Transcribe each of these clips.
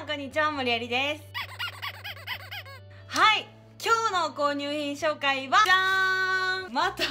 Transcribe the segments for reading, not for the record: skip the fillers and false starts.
んこんにちは、森有です。はい、今日の購入品紹介はじゃーん、また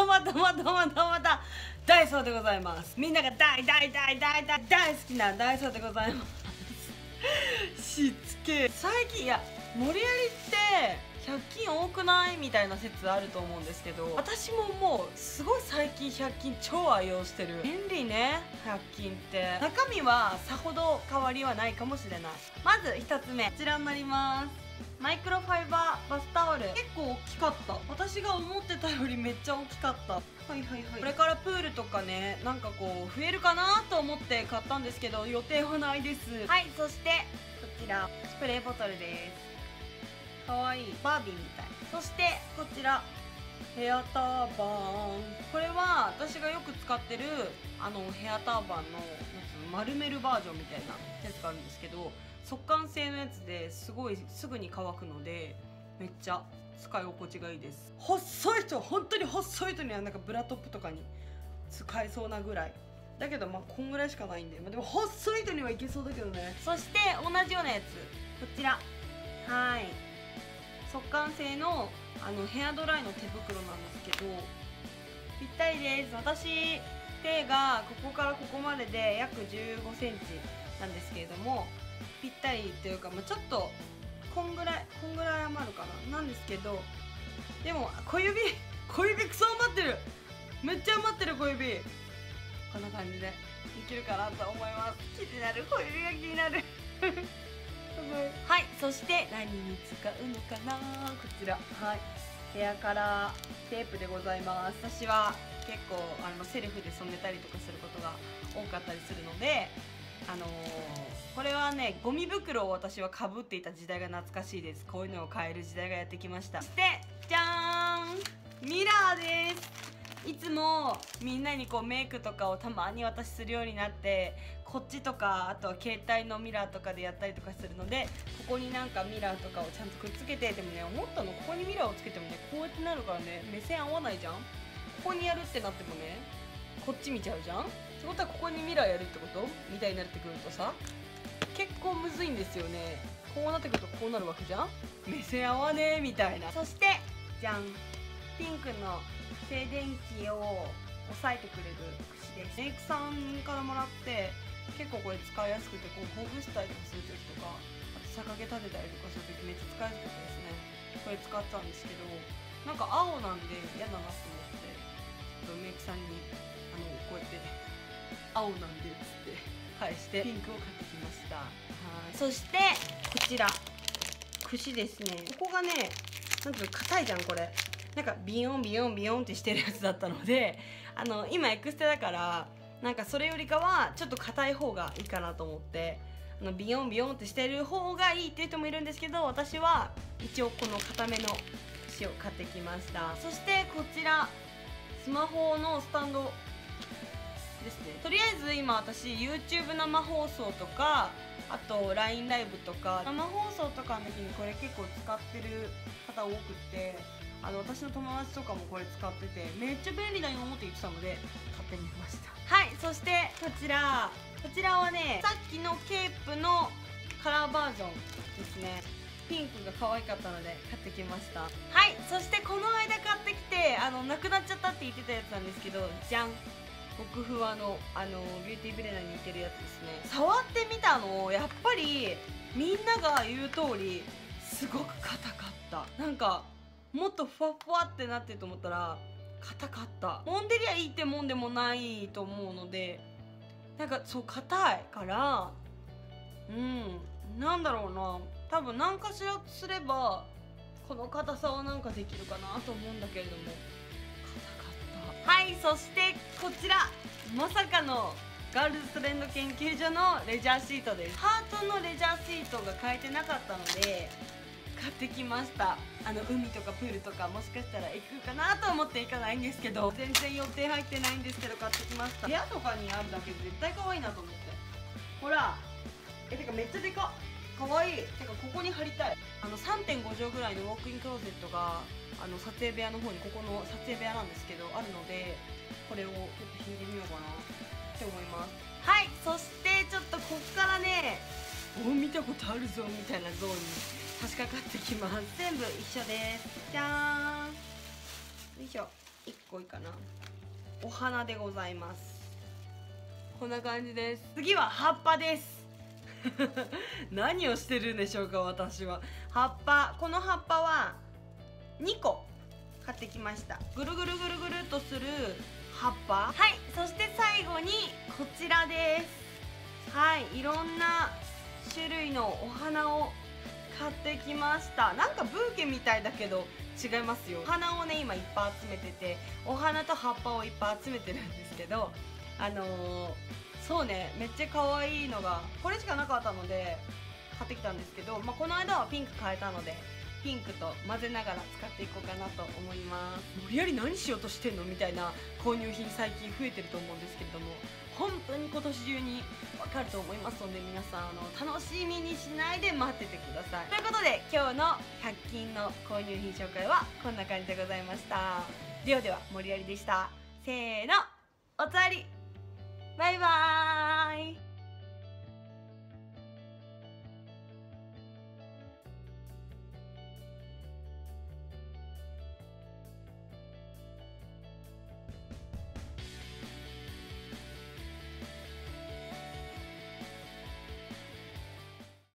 ダイソーでございます。みんなが大好きなダイソーでございますしつけ。最近森有って100均多くないみたいな説あると思うんですけど、私ももうすごい最近100均超愛用してる。便利ね、100均って。中身はさほど変わりはないかもしれない。まず1つ目、こちらになります。マイクロファイバーバスタオル。結構大きかった。私が思ってたよりめっちゃ大きかった。これからプールとかね、なんかこう増えるかなと思って買ったんですけど、予定はないです。はい、そしてこちらスプレーボトルです。かわいいバービーみたい。そしてこちらヘアターバン。これは私がよく使ってるヘアターバンの丸めるバージョンみたいなやつがあるんですけど、速乾性のやつですごいすぐに乾くのでめっちゃ使い心地がいいです。細い人、本当に細い人にはなんかブラトップとかに使えそうなぐらいだけど、まあこんぐらいしかないんで、でも細い人にはいけそうだけどね。そして同じようなやつ、こちら、はい、速乾性のヘアドライの手袋なんですけどぴったりです。私手がここからここまでで約15センチなんですけれども、ぴったりというか、ちょっとこんぐらい余るかななんですけど、でも小指クソ余ってる。めっちゃ余ってる小指。こんな感じでできるかなと思います。気になる、小指が気になるはい、そして何に使うのかな。こちら、はい、ヘアカラーテープでございます。私は結構セルフで染めたりとかすることが多かったりするので、これはね、ゴミ袋を私はかぶっていた時代が懐かしいです。こういうのを買える時代がやってきました。そしてじゃーん、ミラーです。いつもみんなにこうメイクとかをたまに私するようになって、こっちとかあとは携帯のミラーとかでやったりとかするので、ここになんかミラーとかをちゃんとくっつけて。でもね、思ったの、ここにミラーをつけてもね、こうやってなるからね、目線合わないじゃん。ここにやるってなってもね、こっち見ちゃうじゃん。ってことはここにミラーやるってことみたいになってくるとさ、結構むずいんですよね。こうなってくるとこうなるわけじゃん。目線合わねえみたいな。そしてじゃん、ピンクの静電気を抑えてくれる櫛です。メイクさんからもらって結構これ使いやすくて、こうほぐしたりとかする時とか、あと逆毛立てたりとかする時めっちゃ使いやすかったですね。これ使ったんですけど、なんか青なんで嫌だなと思って、ちょっとメイクさんにこうやって青なんでっつって返してピンクを買ってきました。はい、そしてこちら櫛ですね。ここがね、なんていうの、硬いじゃんこれ。なんかビヨンってしてるやつだったので、今エクステだからなんかそれよりかはちょっと硬い方がいいかなと思って、ビヨンってしてる方がいいっていう人もいるんですけど、私は一応この硬めの櫛を買ってきました。そしてこちらスマホのスタンドですね。とりあえず今私 YouTube 生放送とか、あと LINE ライブとか生放送とかの時にこれ結構使ってる方多くって、私の友達とかもこれ使っててめっちゃ便利だよって言ってたので買ってみました。はい、そしてこちらはね、さっきのケープのカラーバージョンですね。ピンクが可愛かったので買ってきました。はい、そしてこの間買ってきてなくなっちゃったって言ってたやつなんですけど、じゃん、極ふわのビューティーブレナーに似てるやつですね。触ってみたの、やっぱりみんなが言う通りすごく硬かった。なんかもっとふわふわってなってると思ったら硬かった。揉んでりゃいいってもんでもないと思うので、なんかそう硬いからなんだろうな、多分何かしらすればこの硬さはなんかできるかなと思うんだけれども、硬かった。はい、そしてこちらまさかのガールズトレンド研究所のレジャーシートです。ハートのレジャーシートが買えてなかったので買ってきました。海とかプールとかもしかしたら行くかなと思って行かないんですけど、全然予定入ってないんですけど買ってきました。部屋とかにあるだけで絶対可愛いなと思って。ほら、てかめっちゃでかっ、可愛い。てかここに貼りたい。3.5 畳ぐらいのウォークインクローゼットが撮影部屋の方に、ここの撮影部屋なんですけどあるので、これをちょっと引いてみようかなって思います。はい、そしてちょっとこっからねお見たことあるぞみたいなゾーンに差し掛かってきます。全部一緒です。じゃーん、よいしょ。1個いいかな。お花でございます。こんな感じです。次は葉っぱです何をしてるんでしょうか、私は。葉っぱ、この葉っぱは2個買ってきました。ぐるぐるぐるぐるっとする葉っぱ。はい、そして最後にこちらです。はい、いろんな種類のお花を買ってきました。なんかブーケみたいだけど違いますよ。お花をね今いっぱい集めてて、お花と葉っぱをいっぱい集めてるんですけど、そうね、めっちゃ可愛いのがこれしかなかったので買ってきたんですけど、この間はピンク買えたのでピンクと混ぜながら使っていこうかなと思います。無理やり何しようとしてんのみたいな購入品最近増えてると思うんですけれども、本当に今年中に分かると思いますので、皆さん楽しみにしないで待っててください。ということで今日の100均の購入品紹介はこんな感じでございました。ではでは、森有でした。せーの、おつわり、バイバーイ。